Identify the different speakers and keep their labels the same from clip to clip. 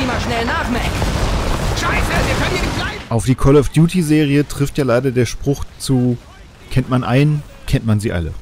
Speaker 1: mal schnell nach, Mac.
Speaker 2: Scheiße, wir können hier nicht bleiben.
Speaker 3: Auf die Call of Duty Serie trifft ja leider der Spruch zu: kennt man einen, kennt man sie alle.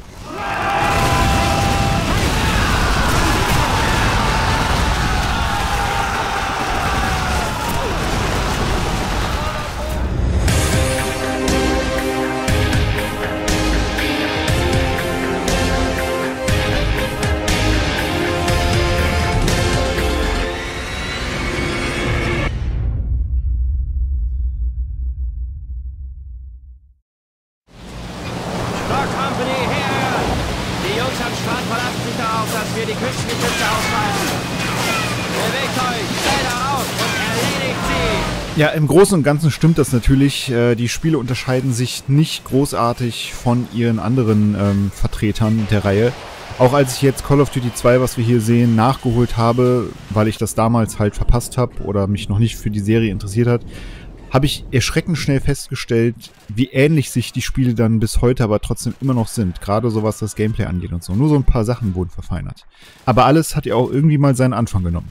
Speaker 3: Ja, im Großen und Ganzen stimmt das natürlich. Die Spiele unterscheiden sich nicht großartig von ihren anderen Vertretern der Reihe. Auch als ich jetzt Call of Duty 2, was wir hier sehen, nachgeholt habe, weil ich das damals halt verpasst habe oder mich noch nicht für die Serie interessiert hat, habe ich erschreckend schnell festgestellt, wie ähnlich sich die Spiele dann bis heute aber trotzdem immer noch sind. Gerade so was das Gameplay angeht und so. Nur so ein paar Sachen wurden verfeinert. Aber alles hat ja auch irgendwie mal seinen Anfang genommen.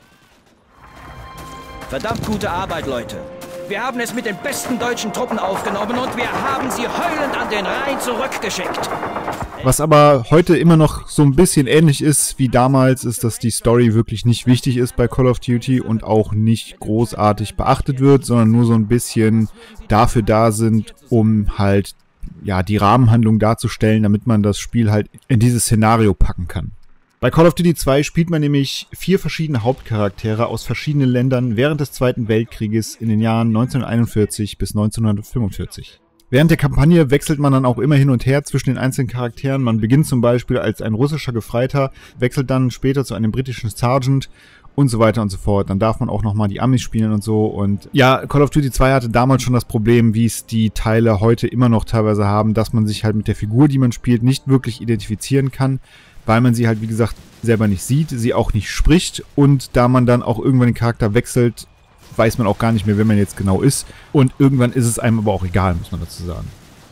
Speaker 4: Verdammt gute Arbeit, Leute. Wir haben es mit den besten deutschen Truppen aufgenommen und wir haben sie heulend an den Rhein zurückgeschickt.
Speaker 3: Was aber heute immer noch so ein bisschen ähnlich ist wie damals, ist, dass die Story wirklich nicht wichtig ist bei Call of Duty und auch nicht großartig beachtet wird, sondern nur so ein bisschen dafür da sind, um halt ja die Rahmenhandlung darzustellen, damit man das Spiel halt in dieses Szenario packen kann. Bei Call of Duty 2 spielt man nämlich 4 verschiedene Hauptcharaktere aus verschiedenen Ländern während des Zweiten Weltkrieges in den Jahren 1941 bis 1945. Während der Kampagne wechselt man dann auch immer hin und her zwischen den einzelnen Charakteren. Man beginnt zum Beispiel als ein russischer Gefreiter, wechselt dann später zu einem britischen Sergeant und so weiter und so fort. Dann darf man auch nochmal die Amis spielen und so. Und ja, Call of Duty 2 hatte damals schon das Problem, wie es die Teile heute immer noch teilweise haben, dass man sich halt mit der Figur, die man spielt, nicht wirklich identifizieren kann, weil man sie halt, wie gesagt, selber nicht sieht, sie auch nicht spricht und da man dann auch irgendwann den Charakter wechselt, weiß man auch gar nicht mehr, wer man jetzt genau ist und irgendwann ist es einem aber auch egal, muss man dazu sagen.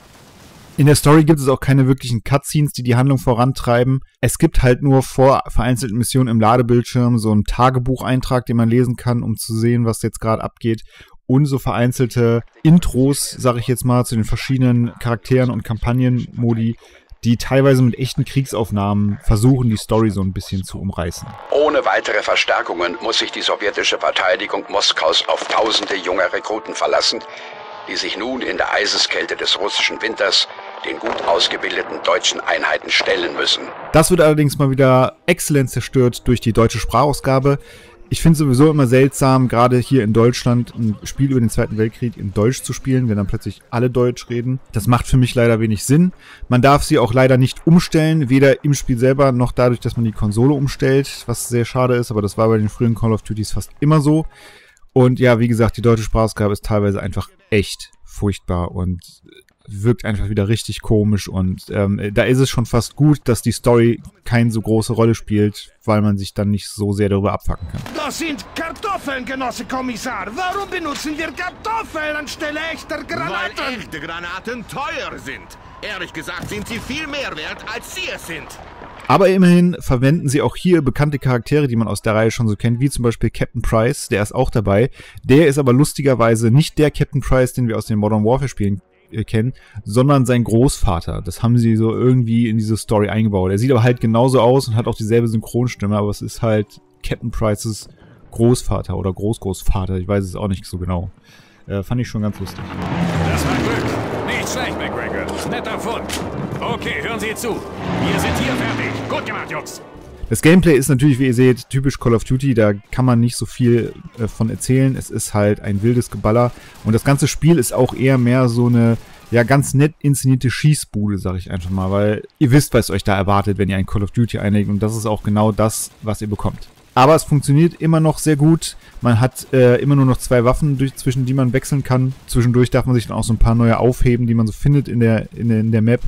Speaker 3: In der Story gibt es auch keine wirklichen Cutscenes, die die Handlung vorantreiben. Es gibt halt nur vor vereinzelten Missionen im Ladebildschirm so einen Tagebucheintrag, den man lesen kann, um zu sehen, was jetzt gerade abgeht und so vereinzelte Intros, sage ich jetzt mal, zu den verschiedenen Charakteren und Kampagnenmodi, die teilweise mit echten Kriegsaufnahmen versuchen, die Story so ein bisschen zu umreißen.
Speaker 5: Ohne weitere Verstärkungen muss sich die sowjetische Verteidigung Moskaus auf tausende junger Rekruten verlassen, die sich nun in der Eiseskälte des russischen Winters den gut ausgebildeten deutschen Einheiten stellen müssen.
Speaker 3: Das wird allerdings mal wieder exzellent zerstört durch die deutsche Sprachausgabe. Ich finde es sowieso immer seltsam, gerade hier in Deutschland ein Spiel über den Zweiten Weltkrieg in Deutsch zu spielen, wenn dann plötzlich alle Deutsch reden. Das macht für mich leider wenig Sinn. Man darf sie auch leider nicht umstellen, weder im Spiel selber noch dadurch, dass man die Konsole umstellt, was sehr schade ist, aber das war bei den frühen Call of Duties fast immer so. Und ja, wie gesagt, die deutsche Sprachausgabe ist teilweise einfach echt furchtbar und wirkt einfach wieder richtig komisch und da ist es schon fast gut, dass die Story keine so große Rolle spielt, weil man sich dann nicht so sehr darüber abfacken kann.
Speaker 2: Das sind Kartoffeln, Genosse Kommissar. Warum benutzen wir Kartoffeln anstelle echter Granaten?
Speaker 6: Weil echte Granaten teuer sind. Ehrlich gesagt sind sie viel mehr wert, als sie es sind.
Speaker 3: Aber immerhin verwenden sie auch hier bekannte Charaktere, die man aus der Reihe schon so kennt, wie zum Beispiel Captain Price, der ist auch dabei. Der ist aber lustigerweise nicht der Captain Price, den wir aus den Modern Warfare Spielen kennen, sondern sein Großvater. Das haben sie so irgendwie in diese Story eingebaut. Er sieht aber halt genauso aus und hat auch dieselbe Synchronstimme, aber es ist halt Captain Prices Großvater oder Großgroßvater. Ich weiß es auch nicht so genau. Fand ich schon ganz lustig.
Speaker 7: Das war Glück. Nicht schlecht, McGregor. Netter Fund. Okay, hören Sie zu. Wir sind hier fertig. Gut gemacht, Jungs.
Speaker 3: Das Gameplay ist natürlich, wie ihr seht, typisch Call of Duty, da kann man nicht so viel von erzählen. Es ist halt ein wildes Geballer und das ganze Spiel ist auch eher mehr so eine, ja, ganz nett inszenierte Schießbude, sag ich einfach mal, weil ihr wisst, was euch da erwartet, wenn ihr ein Call of Duty einlegt und das ist auch genau das, was ihr bekommt. Aber es funktioniert immer noch sehr gut. Man hat immer nur noch 2 Waffen, zwischen die man wechseln kann. Zwischendurch darf man sich dann auch so ein paar neue aufheben, die man so findet in der Map.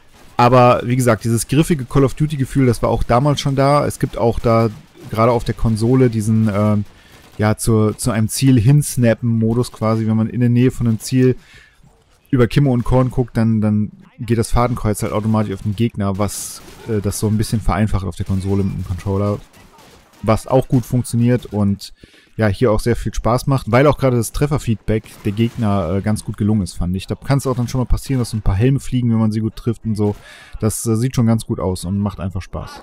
Speaker 3: Aber wie gesagt, dieses griffige Call of Duty-Gefühl, das war auch damals schon da. Es gibt auch da, gerade auf der Konsole, diesen, ja, zu einem Ziel hinsnappen-Modus quasi. Wenn man in der Nähe von einem Ziel über Kimme und Korn guckt, dann geht das Fadenkreuz halt automatisch auf den Gegner, was das so ein bisschen vereinfacht auf der Konsole mit dem Controller. was auch gut funktioniert und ja, hier auch sehr viel Spaß macht, weil auch gerade das Trefferfeedback der Gegner ganz gut gelungen ist, fand ich. Da kann es auch dann schon mal passieren, dass so ein paar Helme fliegen, wenn man sie gut trifft und so. Das sieht schon ganz gut aus und macht einfach Spaß.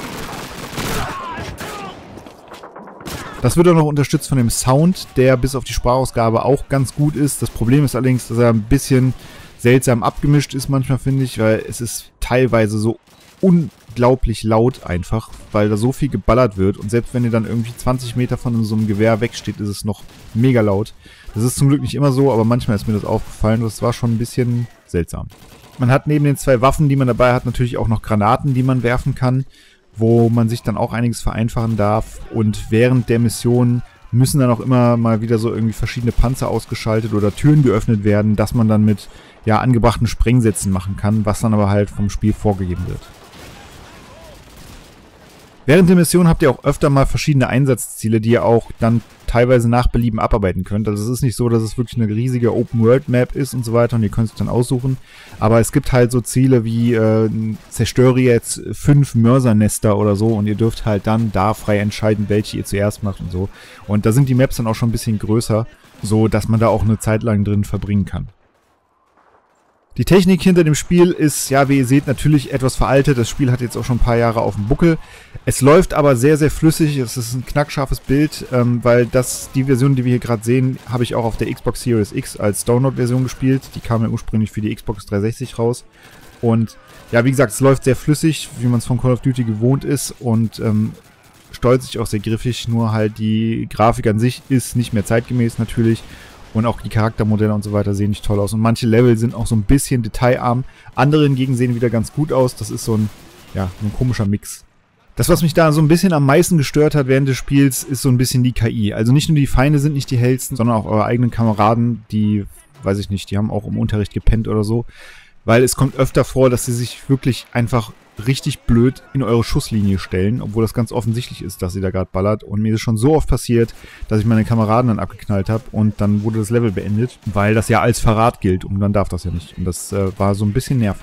Speaker 3: Das wird auch noch unterstützt von dem Sound, der bis auf die Sprachausgabe auch ganz gut ist. Das Problem ist allerdings, dass er ein bisschen seltsam abgemischt ist manchmal, finde ich, weil es ist teilweise so unglaublich laut einfach, weil da so viel geballert wird und selbst wenn ihr dann irgendwie 20 Meter von so einem Gewehr wegsteht, ist es noch mega laut. Das ist zum Glück nicht immer so, aber manchmal ist mir das aufgefallen. Das war schon ein bisschen seltsam. Man hat neben den 2 Waffen, die man dabei hat, natürlich auch noch Granaten, die man werfen kann, wo man sich dann auch einiges vereinfachen darf und während der Mission müssen dann auch immer mal wieder so irgendwie verschiedene Panzer ausgeschaltet oder Türen geöffnet werden, dass man dann mit ja angebrachten Sprengsätzen machen kann, was dann aber halt vom Spiel vorgegeben wird. Während der Mission habt ihr auch öfter mal verschiedene Einsatzziele, die ihr auch dann teilweise nach Belieben abarbeiten könnt. Also es ist nicht so, dass es wirklich eine riesige Open-World-Map ist und so weiter und ihr könnt es dann aussuchen. Aber es gibt halt so Ziele wie zerstöre jetzt 5 Mörsernester oder so und ihr dürft halt dann da frei entscheiden, welche ihr zuerst macht und so. Und da sind die Maps dann auch schon ein bisschen größer, so dass man da auch eine Zeit lang drin verbringen kann. Die Technik hinter dem Spiel ist, ja, wie ihr seht, natürlich etwas veraltet. Das Spiel hat jetzt auch schon ein paar Jahre auf dem Buckel. Es läuft aber sehr, sehr flüssig. Es ist ein knackscharfes Bild, weil die Version, die wir hier gerade sehen, habe ich auch auf der Xbox Series X als Download-Version gespielt. Die kam ja ursprünglich für die Xbox 360 raus. Und ja, wie gesagt, es läuft sehr flüssig, wie man es von Call of Duty gewohnt ist und steuert sich auch sehr griffig. Nur halt die Grafik an sich ist nicht mehr zeitgemäß natürlich. Und auch die Charaktermodelle und so weiter sehen nicht toll aus. Und manche Level sind auch so ein bisschen detailarm. Andere hingegen sehen wieder ganz gut aus. Das ist so ein komischer Mix. Das, was mich da so ein bisschen am meisten gestört hat während des Spiels, ist so ein bisschen die KI. Also nicht nur die Feinde sind nicht die hellsten, sondern auch eure eigenen Kameraden, die, weiß ich nicht, die haben auch im Unterricht gepennt oder so. Weil es kommt öfter vor, dass sie sich wirklich einfach richtig blöd in eure Schusslinie stellen, obwohl das ganz offensichtlich ist, dass sie da gerade ballert. Und mir ist schon so oft passiert, dass ich meine Kameraden dann abgeknallt habe und dann wurde das Level beendet, weil das ja als Verrat gilt und man darf das ja nicht. Und das war so ein bisschen nervig.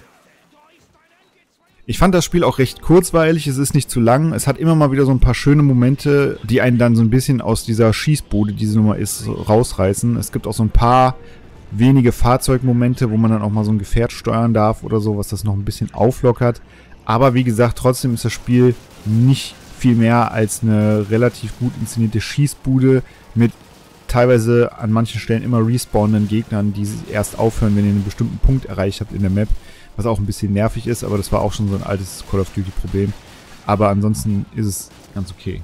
Speaker 3: Ich fand das Spiel auch recht kurzweilig, es ist nicht zu lang. Es hat immer mal wieder so ein paar schöne Momente, die einen dann so ein bisschen aus dieser Schießbude, die diese Nummer ist, rausreißen. Es gibt auch so ein paar wenige Fahrzeugmomente, wo man dann auch mal so ein Gefährt steuern darf oder so, was das noch ein bisschen auflockert. Aber wie gesagt, trotzdem ist das Spiel nicht viel mehr als eine relativ gut inszenierte Schießbude mit teilweise an manchen Stellen immer respawnenden Gegnern, die erst aufhören, wenn ihr einen bestimmten Punkt erreicht habt in der Map, was auch ein bisschen nervig ist, aber das war auch schon so ein altes Call of Duty Problem. Aber ansonsten ist es ganz okay.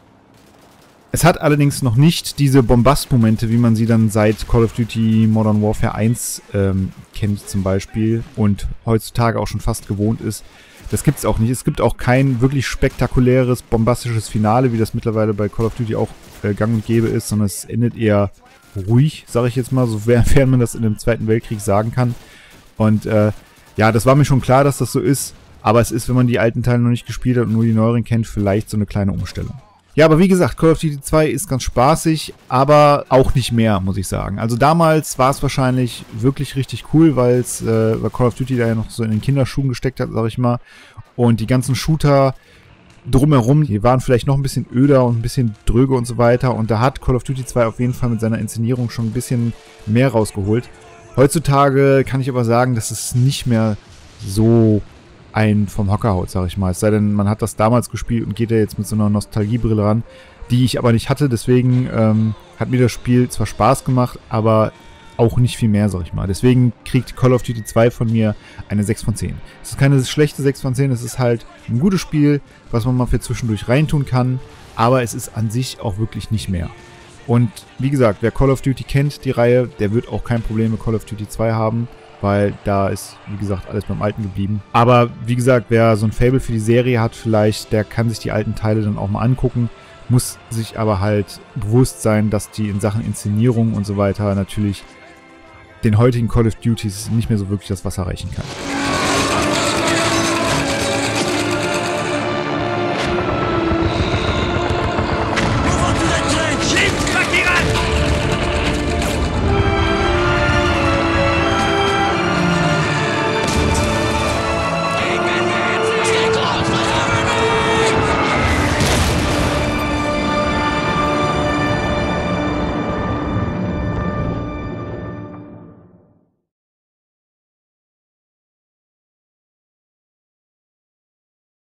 Speaker 3: Es hat allerdings noch nicht diese Bombast-Momente, wie man sie dann seit Call of Duty Modern Warfare 1 kennt zum Beispiel und heutzutage auch schon fast gewohnt ist. Das gibt es auch nicht. Es gibt auch kein wirklich spektakuläres, bombastisches Finale, wie das mittlerweile bei Call of Duty auch gang und gäbe ist, sondern es endet eher ruhig, sage ich jetzt mal, sofern man das in dem Zweiten Weltkrieg sagen kann. Und ja, das war mir schon klar, dass das so ist, aber es ist, wenn man die alten Teile noch nicht gespielt hat und nur die neueren kennt, vielleicht so eine kleine Umstellung. Ja, aber wie gesagt, Call of Duty 2 ist ganz spaßig, aber auch nicht mehr, muss ich sagen. Also damals war es wahrscheinlich wirklich richtig cool, weil Call of Duty da ja noch so in den Kinderschuhen gesteckt hat, sag ich mal. Und die ganzen Shooter drumherum, die waren vielleicht noch ein bisschen öder und ein bisschen dröge und so weiter. Und da hat Call of Duty 2 auf jeden Fall mit seiner Inszenierung schon ein bisschen mehr rausgeholt. Heutzutage kann ich aber sagen, dass es nicht mehr so einen vom Hocker haut, sag ich mal. Es sei denn, man hat das damals gespielt und geht da jetzt mit so einer Nostalgiebrille ran, die ich aber nicht hatte. Deswegen hat mir das Spiel zwar Spaß gemacht, aber auch nicht viel mehr, sag ich mal. Deswegen kriegt Call of Duty 2 von mir eine 6 von 10. Es ist keine schlechte 6 von 10, es ist halt ein gutes Spiel, was man mal für zwischendurch reintun kann, aber es ist an sich auch wirklich nicht mehr. Und wie gesagt, wer Call of Duty kennt, die Reihe, der wird auch kein Problem mit Call of Duty 2 haben, weil da ist, wie gesagt, alles beim Alten geblieben. Aber wie gesagt, wer so ein Faible für die Serie hat vielleicht, der kann sich die alten Teile dann auch mal angucken, muss sich aber halt bewusst sein, dass die in Sachen Inszenierung und so weiter natürlich den heutigen Call of Duties nicht mehr so wirklich das Wasser reichen kann.